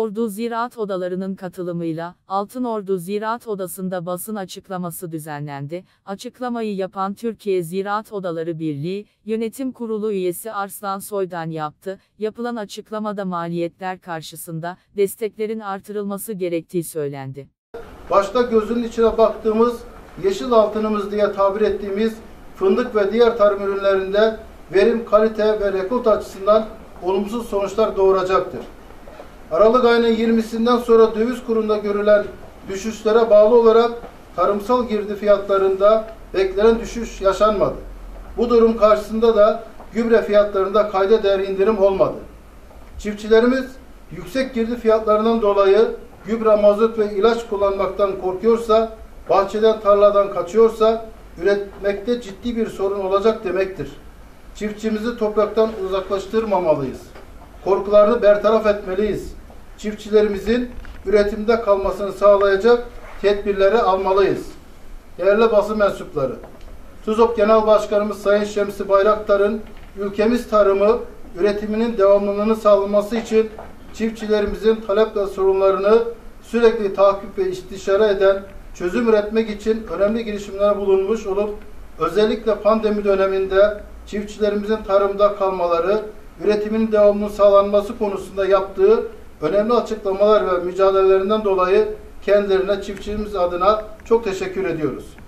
Ordu Ziraat Odaları'nın katılımıyla, Altınordu Ziraat Odası'nda basın açıklaması düzenlendi. Açıklamayı yapan Türkiye Ziraat Odaları Birliği, Yönetim Kurulu üyesi Arslan Soydan yaptı. Yapılan açıklamada maliyetler karşısında, desteklerin artırılması gerektiği söylendi. Başta gözünün içine baktığımız, yeşil altınımız diye tabir ettiğimiz fındık ve diğer tarım ürünlerinde verim, kalite ve rekolt açısından olumsuz sonuçlar doğuracaktır. Aralık ayının 20'sinden sonra döviz kurunda görülen düşüşlere bağlı olarak tarımsal girdi fiyatlarında beklenen düşüş yaşanmadı. Bu durum karşısında da gübre fiyatlarında kayda değer indirim olmadı. Çiftçilerimiz yüksek girdi fiyatlarından dolayı gübre, mazot ve ilaç kullanmaktan korkuyorsa, bahçeden, tarladan kaçıyorsa üretmekte ciddi bir sorun olacak demektir. Çiftçimizi topraktan uzaklaştırmamalıyız. Korkularını bertaraf etmeliyiz. Çiftçilerimizin üretimde kalmasını sağlayacak tedbirleri almalıyız. Değerli basın mensupları, TUZOP Genel Başkanımız Sayın Şemsi Bayraktar'ın ülkemiz tarımı üretiminin devamlılığını sağlaması için çiftçilerimizin talep ve sorunlarını sürekli takip ve istişare eden, çözüm üretmek için önemli girişimlere bulunmuş olup, özellikle pandemi döneminde çiftçilerimizin tarımda kalmaları, üretimin devamının sağlanması konusunda yaptığı önemli açıklamalar ve mücadelelerinden dolayı kendilerine çiftçimiz adına çok teşekkür ediyoruz.